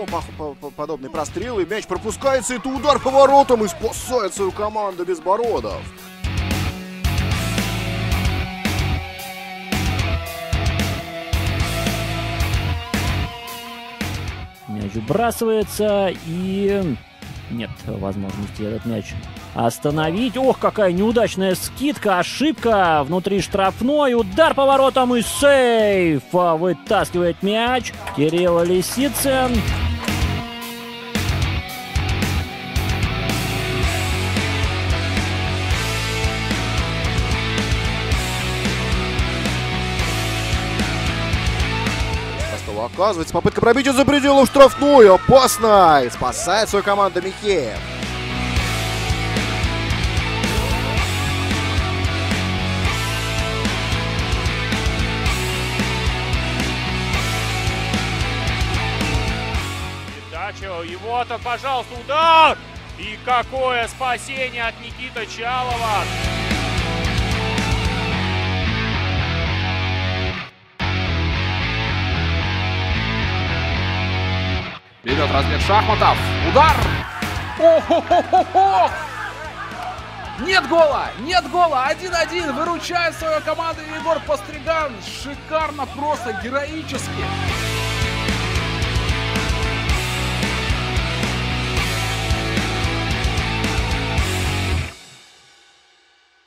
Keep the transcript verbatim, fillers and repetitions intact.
снова по по по подобный прострел, и мяч пропускается, это удар по воротам, и спасает свою команду Безбородов. Мяч выбрасывается, и нет возможности этот мяч остановить. Ох, какая неудачная скидка, ошибка внутри штрафной, удар по воротам и сейф. Вытаскивает мяч Кирилл Лисицын. Оказывается, попытка пробития за пределом штрафной, опасно, и спасает свою команду Михеев. Передача, и вот он, пожалуйста, удар! И какое спасение от Никиты Чалова! Берет размер шахматов. Удар! О-хо-хо-хо-хо! Нет гола! Нет гола! один-один! Выручает свою команду Егор Постриган. Шикарно, просто героически.